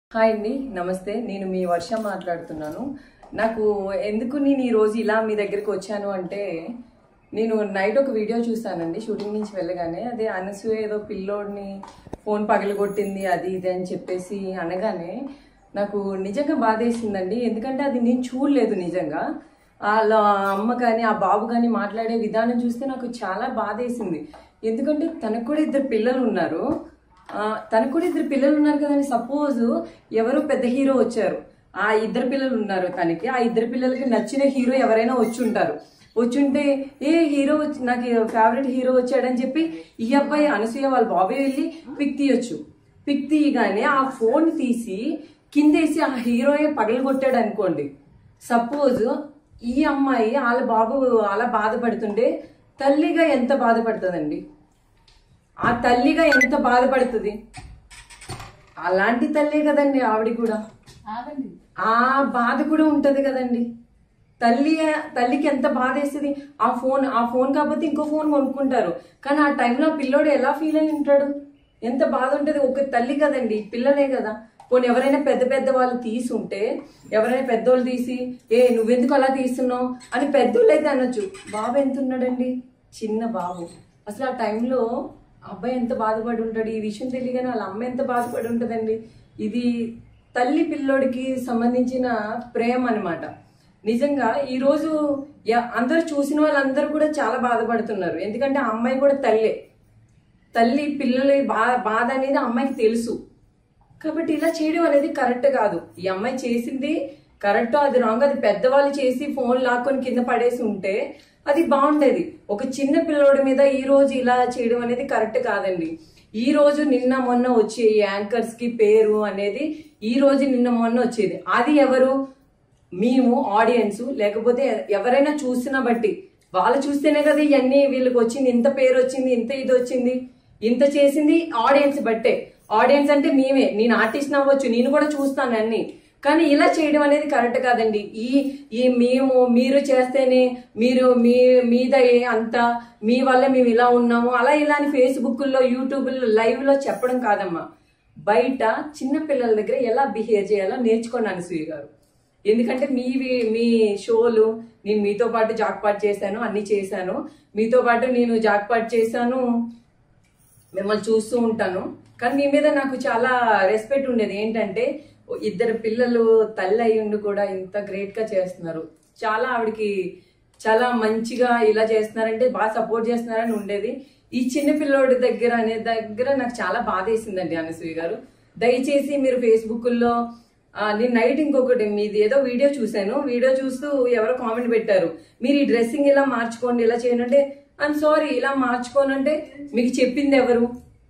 Hi అండి, నమస్తే. నేను మీ వర్ష మాట్లాడుతున్నాను. నాకు ఎందుకు నేను ఈరోజు ఇలా మీ దగ్గరికి వచ్చాను అంటే, నేను నైట్ ఒక వీడియో చూసానండి షూటింగ్ నుంచి వెళ్ళగానే. అదే అనసూయ ఏదో పిల్లోడిని ఫోన్ పగలగొట్టింది అది ఇది అని చెప్పేసి అనగానే నాకు నిజంగా బాధేసిందండి. ఎందుకంటే అది నేను చూడలేదు. నిజంగా వాళ్ళ అమ్మ కానీ ఆ బాబు కానీ మాట్లాడే విధానం చూస్తే నాకు చాలా బాధేసింది. ఎందుకంటే తనకు కూడా ఇద్దరు పిల్లలు ఉన్నారు. కదండి. సపోజ్ ఎవరో పెద్ద హీరో వచ్చారు, ఆ ఇద్దరు పిల్లలు ఉన్నారు తనకి. ఆ ఇద్దరు పిల్లలకి నచ్చిన హీరో ఎవరైనా వచ్చుంటే ఏ హీరో వచ్చి నాకు ఫేవరెట్ హీరో వచ్చాడని చెప్పి ఈ అబ్బాయి అనసూయ వాళ్ళ బాబాయ్ వెళ్ళి పిక్ తీయొచ్చు. పిక్ తీయగానే ఆ ఫోన్ తీసి కిందేసి ఆ హీరోయే పగలగొట్టాడు అనుకోండి. సపోజ్ ఈ అమ్మాయి వాళ్ళ బాబు అలా బాధపడుతుంటే తల్లిగా ఎంత బాధపడుతుందండి? ఆ తల్లిగా ఎంత బాధపడుతుంది? అలాంటి తల్లే కదండి ఆవిడ కూడా. ఆ బాధ కూడా ఉంటది కదండి. తల్లికి ఎంత బాధ వేస్తుంది. ఆ ఫోన్ కాకపోతే ఇంకో ఫోన్ కొనుక్కుంటారు, కానీ ఆ టైంలో పిల్లోడు ఎలా ఫీల్ అయి ఉంటాడు? ఎంత బాధ ఉంటది. ఒక తల్లి కదండి, పిల్లలే కదా. పోనీ ఎవరైనా పెద్ద వాళ్ళు తీసుంటే, ఎవరైనా పెద్దోళ్ళు తీసి నువ్వెందుకు అలా తీస్తున్నావు అని పెద్దోళ్ళు అయితే అనొచ్చు. బాబు ఎంత ఉన్నాడండి, చిన్న బాబు. అసలు ఆ టైంలో అబ్బాయి ఎంత బాధపడి ఉంటాడు? ఈ విషయం తెలియగానే వాళ్ళ అమ్మ ఎంత బాధపడి ఉంటుందండి. ఇది తల్లి పిల్లోడికి సంబంధించిన ప్రేమ అనమాట. నిజంగా ఈరోజు అందరు చూసిన వాళ్ళందరూ కూడా చాలా బాధపడుతున్నారు. ఎందుకంటే ఆ అమ్మాయి కూడా తల్లి పిల్లల బాధ అనేది అమ్మాయికి తెలుసు. కాబట్టి ఇలా చేయడం అనేది కరెక్ట్ కాదు. ఈ అమ్మాయి చేసింది కరెక్ట్, అది రాంగ్. అది పెద్దవాళ్ళు చేసి ఫోన్ లాక్కొని కింద పడేసి ఉంటే అది బాగుండేది. ఒక చిన్న పిల్లోడి మీద ఈ రోజు ఇలా చేయడం అనేది కరెక్ట్ కాదండి. ఈ రోజు నిన్న మొన్న వచ్చే యాంకర్స్ కి పేరు అనేది ఈ రోజు నిన్న మొన్న వచ్చేది. అది ఎవరు? మేము ఆడియన్స్, లేకపోతే ఎవరైనా చూసినా బట్టి వాళ్ళు చూస్తేనే కదా ఇవన్నీ వీళ్ళకి వచ్చింది. ఇంత పేరు వచ్చింది, ఇంత ఇది వచ్చింది, ఇంత చేసింది ఆడియన్స్ బట్టే. ఆడియన్స్ అంటే మేమే. నేను ఆర్టిస్ట్ అవ్వచ్చు, నేను కూడా చూస్తాను అన్ని. కానీ ఇలా చేయడం అనేది కరెక్ట్ కాదండి. మీరు చేస్తేనే మీద అంతా మీ వల్ల మేము ఇలా ఉన్నాము అలా ఇలా అని ఫేస్బుక్లో యూట్యూబ్లో లైవ్లో చెప్పడం కాదమ్మా. బయట చిన్న పిల్లల దగ్గర ఎలా బిహేవ్ చేయాలో నేర్చుకోండి అనసూయ గారు. ఎందుకంటే మీ షోలు నేను మీతో పాటు జాక్పాట్ చేశాను, అన్ని చేశాను. మీతో పాటు నేను జాక్పాట్ చేశాను, మిమ్మల్ని చూస్తూ ఉంటాను. కానీ మీ మీద నాకు చాలా రెస్పెక్ట్ ఉండేది. ఏంటంటే ఇద్దరు పిల్లలు తల్లి అయ్యుండి కూడా ఇంత గ్రేట్ గా చేస్తున్నారు. చాలా ఆవిడకి చాలా మంచిగా ఇలా చేస్తున్నారంటే బాగా సపోర్ట్ చేస్తున్నారని ఉండేది. ఈ చిన్న పిల్లోడి దగ్గర నాకు చాలా బాధ వేసిందండి అనసూయ గారు. దయచేసి మీరు ఫేస్బుక్లో నేను నైట్ ఇంకొకటి మీది ఏదో వీడియో చూశాను. వీడియో చూస్తూ ఎవరో కామెంట్ పెట్టారు, మీరు ఈ డ్రెస్సింగ్ ఇలా మార్చుకోండి, ఇలా చేయనంటే ఐఎమ్ సారీ, ఇలా చేసుకోనంటే మీకు చెప్పింది ఎవరు?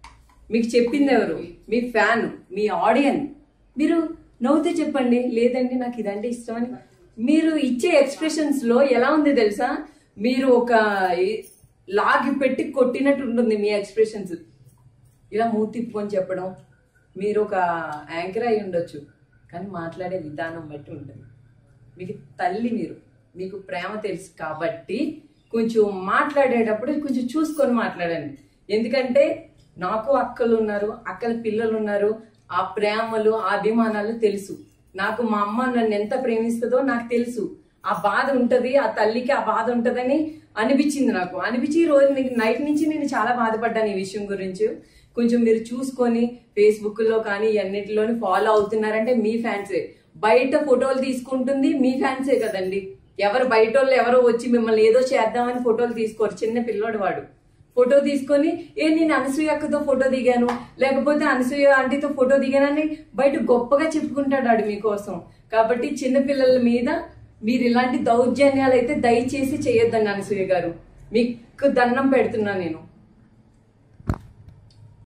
మీ ఫ్యాన్, మీ ఆడియన్స్. మీరు నవ్వుతే చెప్పండి, లేదండి నాకు ఇదంటే ఇష్టం అని. మీరు ఇచ్చే ఎక్స్ప్రెషన్స్ లో ఎలా ఉంది తెలుసా? మీరు ఒక లాగి పెట్టి కొట్టినట్టు ఉంటుంది మీ ఎక్స్ప్రెషన్స్. ఇలా మూతి తిప్పుకొని చెప్పడం. మీరు ఒక యాంకర్ అయి ఉండొచ్చు, కానీ మాట్లాడే విధానం బట్టి ఉంటుంది. మీకు తల్లి, మీకు ప్రేమ తెలుసు కాబట్టి కొంచెం మాట్లాడేటప్పుడు కొంచెం చూసుకొని మాట్లాడండి. ఎందుకంటే నాకు అక్కలు ఉన్నారు, అక్కల పిల్లలు ఉన్నారు. ఆ ప్రేమలు, ఆ అభిమానాలు తెలుసు నాకు. మా అమ్మ నన్ను ఎంత ప్రేమిస్తుందో నాకు తెలుసు. ఆ బాధ ఉంటది, ఆ తల్లికి ఆ బాధ ఉంటదని అనిపించింది నాకు. అనిపించి ఈ రోజు నైట్ నుంచి నేను చాలా బాధపడ్డాను ఈ విషయం గురించి. కొంచెం మీరు చూసుకొని ఫేస్బుక్ లో కానీ అన్నిటిలోని ఫాలో అవుతున్నారంటే మీ ఫ్యాన్సే. బయట ఫోటోలు తీసుకుంటుంది మీ ఫ్యాన్సే కదండి. బయట వాళ్ళు ఎవరో వచ్చి మిమ్మల్ని ఏదో చేద్దామని ఫోటోలు తీసుకోరు. చిన్న పిల్లోడు వాడు ఫోటో తీసుకొని నేను అనసూయ అక్కతో ఫోటో దిగాను, లేకపోతే అనసూయ ఆంటీతో ఫోటో దిగానని బయట గొప్పగా చెప్పుకుంటాడు మీకోసం. కాబట్టి చిన్నపిల్లల మీద మీరు ఇలాంటి దౌర్జన్యాలు అయితే దయచేసి చేయొద్దండి అనసూయ గారు. మీకు దండం పెడుతున్నా నేను.